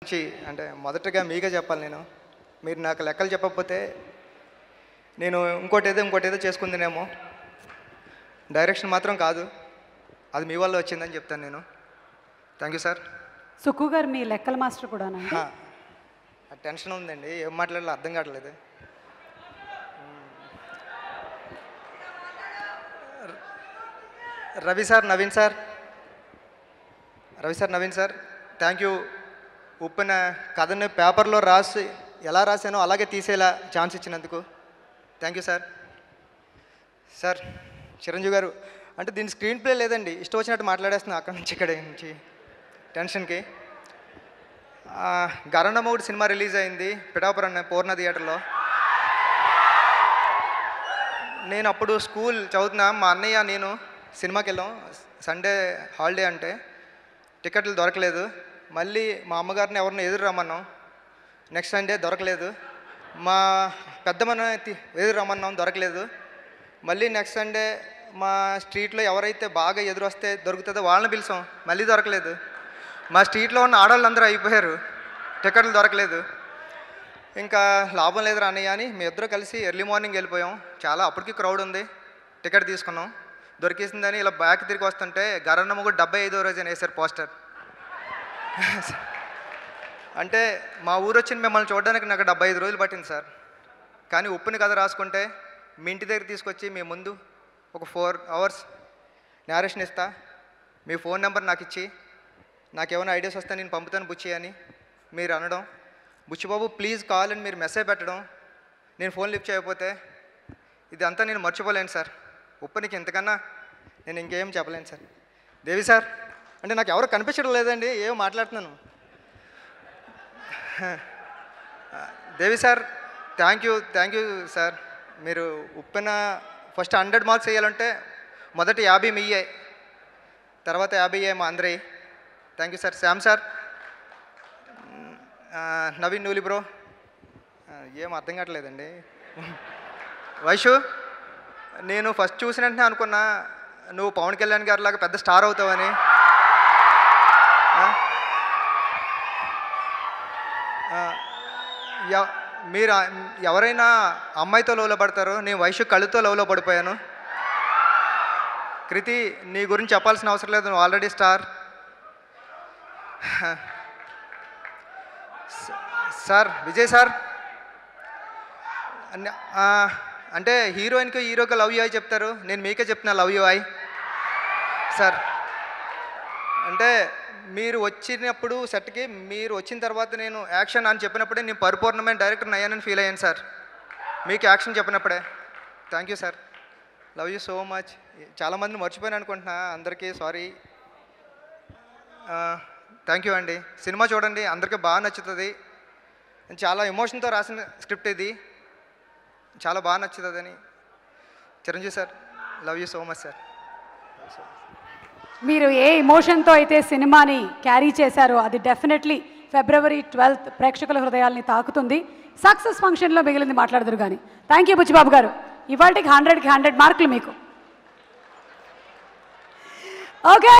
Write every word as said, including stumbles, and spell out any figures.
అంటే మొదటగా మీకే చెప్పాలి. నేను మీరు నాకు లెక్కలు చెప్పకపోతే నేను ఇంకోటి ఏదో ఇంకోటి ఏదో చేసుకుందినేమో. డైరెక్షన్ మాత్రం కాదు, అది మీ వల్ల వచ్చిందని చెప్తాను నేను. Thank you sir. సుక్కు గారు మీ లెక్కల మాస్టర్ కూడా టెన్షన్ ఉందండి, ఏం మాట్లాడాలో అర్థం కావట్లేదు. Ravi sir, Naveen sir, Ravi sir, Naveen sir, thank you. Uppena కథని పేపర్లో రాసి ఎలా రాశానో అలాగే తీసేలా ఛాన్స్ ఇచ్చినందుకు thank you sir. Sir Chiranjeevi garu, అంటే దీని స్క్రీన్ ప్లే లేదండి, ఇష్టం వచ్చినట్టు మాట్లాడేస్తున్నా అక్కడి నుంచి ఇక్కడి నుంచి టెన్షన్కి. గరణమౌడి సినిమా రిలీజ్ అయింది పిఠాపురం పూర్ణ థియేటర్లో. నేను అప్పుడు స్కూల్ చదువుతున్నా, మా అన్నయ్య నేను సినిమాకి వెళ్ళాం. సండే హాలిడే అంటే టికెట్లు దొరకలేదు. మళ్ళీ మా అమ్మగారిని ఎవరిని ఎదురు రమ్మన్నాం, నెక్స్ట్ సండే దొరకలేదు. మా పెద్దమ్మని ఎదురు రమ్మన్నాం, దొరకలేదు. మళ్ళీ నెక్స్ట్ సండే మా స్ట్రీట్లో ఎవరైతే బాగా ఎదురు వస్తే దొరుకుతుందో వాళ్ళని పిలిచాం, మళ్ళీ దొరకలేదు. మా స్ట్రీట్లో ఉన్న ఆడవాళ్ళందరూ అయిపోయారు, టికెట్లు దొరకలేదు. ఇంకా లాభం లేదురా అన్నయ్య అని మీ ఇద్దరు కలిసి ఎర్లీ మార్నింగ్ వెళ్ళిపోయాం. చాలా అప్పటికి క్రౌడ్ ఉంది, టికెట్ తీసుకున్నాం, దొరికేసిందని ఇలా బ్యాక్ తిరిగి వస్తుంటే గరణమ్మ కూడా డెబ్బై ఐదో రోజు అని వేశారు పోస్టర్. అంటే మా ఊరు వచ్చిన మిమ్మల్ని చూడడానికి నాకు డెబ్బై ఐదు రోజులు పట్టింది సార్. కానీ ఉప్పుని కథ రాసుకుంటే మీ ఇంటి దగ్గర తీసుకొచ్చి మీ ముందు ఒక ఫోర్ అవర్స్ నేరేషన్ ఇస్తా, మీ ఫోన్ నెంబర్ నాకు ఇచ్చి నాకేమైనా ఐడియాస్ వస్తే నేను పంపుతాను బుచ్చి అని మీరు అనడం, బుచ్చిబాబు ప్లీజ్ కాల్ అని మీరు మెసేజ్ పెట్టడం, నేను ఫోన్ లిఫ్ట్ చేయకపోతే ఇదంతా నేను మర్చిపోలేను సార్. ఉప్పునికి ఇంతకన్నా నేను ఇంకేం చెప్పలేను సార్. దేవి సార్, అంటే నాకు ఎవరు కనిపించడం లేదండి, ఏమో మాట్లాడుతున్నాను. Devi sir, thank you thank you sir. మీరు ఉప్పెన ఫస్ట్ హండ్రెడ్ మార్క్స్ వేయాలంటే మొదటి యాభై మీయే, తర్వాత యాభై ఏ మా అందరి. Thank you sir. Shyam sir, Naveen Nooli bro, ఏం అర్థం కావట్లేదండి. వైషు, నేను ఫస్ట్ చూసిన వెంటనే అనుకున్నా నువ్వు పవన్ కళ్యాణ్ గారి లాగా పెద్ద స్టార్ అవుతావని. మీరు ఎవరైనా అమ్మాయితో లవ్లో పడతారో, నేను వైషు కళ్ళుతో లవ్లో పడిపోయాను. కృతి, నీ గురించి చెప్పాల్సిన అవసరం లేదు, నువ్వు already star. Sir Vijay sir, అంటే హీరోయిన్కి హీరోకి లవ్ యూ ఐ చెప్తారు, నేను మీకే చెప్తున్నా లవ్ యూ ఐ సార్. అంటే మీరు వచ్చినప్పుడు సెట్కి, మీరు వచ్చిన తర్వాత నేను యాక్షన్ అని చెప్పినప్పుడే నేను పరిపూర్ణమైన డైరెక్టర్ అయ్యానని ఫీల్ అయ్యాను సార్, మీకు యాక్షన్ చెప్పినప్పుడే. Thank you sir, love you so much. చాలామందిని మర్చిపోయాను అనుకుంటున్నా, అందరికీ సారీ. థ్యాంక్ యూ అండి. సినిమా చూడండి, అందరికీ బాగా నచ్చుతుంది. చాలా ఎమోషన్తో రాసిన స్క్రిప్ట్ ఇది, చాలా బాగా నచ్చుతుందని. Chiranjeevi sir, love you so much sir. మీరు ఏ ఎమోషన్తో అయితే సినిమాని క్యారీ చేశారో అది డెఫినెట్లీ ఫిబ్రవరి ట్వెల్త్ ప్రేక్షకుల హృదయాల్ని తాకుతుంది. సక్సెస్ ఫంక్షన్లో మిగిలింది మాట్లాడదురు కానీ. థ్యాంక్ యూ బుచ్చిబాబు గారు. ఇవాళకి హండ్రెడ్కి హండ్రెడ్ మార్కులు మీకు. ఓకే.